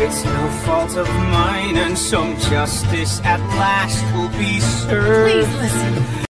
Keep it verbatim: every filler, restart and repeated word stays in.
It's no fault of mine, and some justice at last will be served. Please listen.